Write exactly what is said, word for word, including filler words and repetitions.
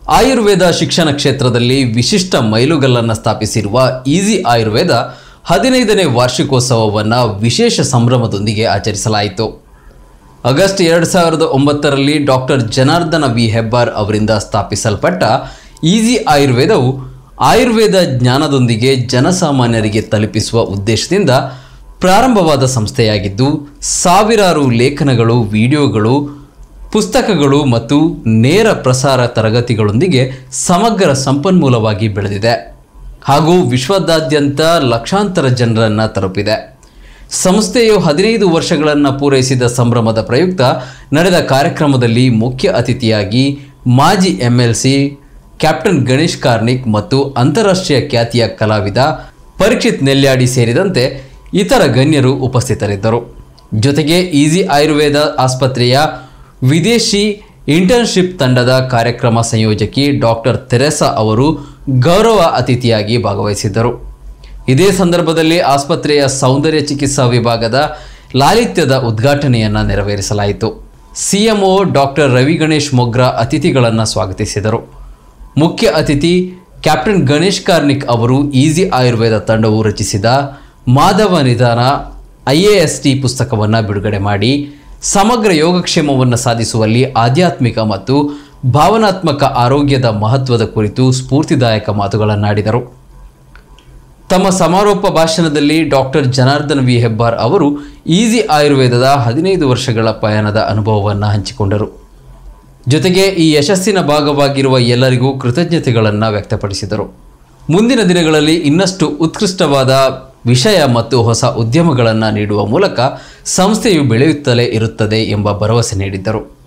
ಆಯುರ್ವೇದ ಶಿಕ್ಷಣ ಕ್ಷೇತ್ರದಲ್ಲಿ ವಿಶಿಷ್ಟ ಮೈಲುಗಲ್ಲನ್ನು ಸ್ಥಾಪಿಸಿರುವ ಈಸಿ ಆಯುರ್ವೇದ ಹದಿನೈದನೇ ವಾರ್ಷಿಕೋತ್ಸವವನ್ನು ವಿಶೇಷ ಸಂಭ್ರಮದೊಂದಿಗೆ ಆಚರಿಸಲಾಯಿತು. ಆಗಸ್ಟ್ ಎರಡು ಸಾವಿರದ ಒಂಬತ್ತರಲ್ಲಿ ಡಾಕ್ಟರ್ ಜನಾರ್ದನ ವಿ ಹೆಬ್ಬಾರ್ ಅವರಿಂದ ಸ್ಥಾಪಿಸಲ್ಪಟ್ಟ ಈಸಿ ಆಯುರ್ವೇದವು ಆಯುರ್ವೇದ ಜ್ಞಾನದೊಂದಿಗೆ ಜನಸಾಮಾನ್ಯರಿಗೆ ತಲುಪಿಸುವ ಉದ್ದೇಶದಿಂದ ಪ್ರಾರಂಭವಾದ ಸಂಸ್ಥೆಯಾಗಿದ್ದು, ಸಾವಿರಾರು ಲೇಖನಗಳು, ವಿಡಿಯೋಗಳು, ಪುಸ್ತಕಗಳು ಮತ್ತು ನೇರ ಪ್ರಸಾರ ತರಗತಿಗಳೊಂದಿಗೆ ಸಮಗ್ರ ಸಂಪನ್ಮೂಲವಾಗಿ ಬೆಳೆದಿದೆ ಹಾಗೂ ವಿಶ್ವದಾದ್ಯಂತ ಲಕ್ಷಾಂತರ ಜನರನ್ನು ತಲುಪಿದೆ. ಸಂಸ್ಥೆಯು ಹದಿನೈದು ವರ್ಷಗಳನ್ನು ಪೂರೈಸಿದ ಸಂಭ್ರಮದ ಪ್ರಯುಕ್ತ ನಡೆದ ಕಾರ್ಯಕ್ರಮದಲ್ಲಿ ಮುಖ್ಯ ಅತಿಥಿಯಾಗಿ ಮಾಜಿ M L C captain Ganesh Karnik ಮತ್ತು ಅಂತಾರಾಷ್ಟ್ರೀಯ ಖ್ಯಾತಿಯ ಕಲಾವಿದ ಪರೀಕ್ಷಿತ್ ನೆಲ್ಯಾಡಿ ಸೇರಿದಂತೆ ಇತರ ಗಣ್ಯರು ಉಪಸ್ಥಿತರಿದ್ದರು. ಜೊತೆಗೆ ಈಸಿ ಆಯುರ್ವೇದ ಆಸ್ಪತ್ರೆಯ ವಿದೇಶಿ ಇಂಟರ್ನ್ಶಿಪ್ ತಂಡದ ಕಾರ್ಯಕ್ರಮ ಸಂಯೋಜಕಿ ಡಾಕ್ಟರ್ ತೆರೆಸಾ ಅವರು ಗೌರವ ಅತಿಥಿಯಾಗಿ ಭಾಗವಹಿಸಿದ್ದರು. ಇದೇ ಸಂದರ್ಭದಲ್ಲಿ ಆಸ್ಪತ್ರೆಯ ಸೌಂದರ್ಯ ಚಿಕಿತ್ಸಾ ವಿಭಾಗದ ಲಾಲಿತ್ಯದ ಉದ್ಘಾಟನೆಯನ್ನು ನೆರವೇರಿಸಲಾಯಿತು. ಸಿಎಂಒ ಡಾಕ್ಟರ್ ರವಿ ಗಣೇಶ್ ಮೊಗ್ರಾ ಅತಿಥಿಗಳನ್ನು ಸ್ವಾಗತಿಸಿದರು. ಮುಖ್ಯ ಅತಿಥಿ ಕ್ಯಾಪ್ಟನ್ ಗಣೇಶ್ ಕಾರ್ನಿಕ್ ಅವರು ಈಸಿ ಆಯುರ್ವೇದ ತಂಡವು ರಚಿಸಿದ ಮಾಧವ ನಿಧಾನ ಐ ಎ ಎಸ್ ಟಿ ಪುಸ್ತಕವನ್ನು ಬಿಡುಗಡೆ ಮಾಡಿ ಸಮಗ್ರ ಯೋಗಕ್ಷೇಮವನ್ನು ಸಾಧಿಸುವಲ್ಲಿ ಆಧ್ಯಾತ್ಮಿಕ ಮತ್ತು ಭಾವನಾತ್ಮಕ ಆರೋಗ್ಯದ ಮಹತ್ವದ ಕುರಿತು ಸ್ಫೂರ್ತಿದಾಯಕ ಮಾತುಗಳನ್ನಾಡಿದರು. ತಮ್ಮ ಸಮಾರೋಪ ಭಾಷಣದಲ್ಲಿ ಡಾಕ್ಟರ್ ಜನಾರ್ದನ ವಿ ಹೆಬ್ಬಾರ್ ಅವರು ಈಸಿ ಆಯುರ್ವೇದದ ಹದಿನೈದು ವರ್ಷಗಳ ಪಯಣದ ಅನುಭವವನ್ನು ಹಂಚಿಕೊಂಡರು. ಜೊತೆಗೆ ಈ ಯಶಸ್ಸಿನ ಭಾಗವಾಗಿರುವ ಎಲ್ಲರಿಗೂ ಕೃತಜ್ಞತೆಗಳನ್ನು ವ್ಯಕ್ತಪಡಿಸಿದರು. ಮುಂದಿನ ದಿನಗಳಲ್ಲಿ ಇನ್ನಷ್ಟು ಉತ್ಕೃಷ್ಟವಾದ ವಿಷಯ ಮತ್ತು ಹೊಸ ಉದ್ಯಮಗಳನ್ನು ನೀಡುವ ಮೂಲಕ ಸಂಸ್ಥೆಯು ಬೆಳೆಯುತ್ತಲೇ ಇರುತ್ತದೆ ಎಂಬ ಭರವಸೆ ನೀಡಿದ್ದರು.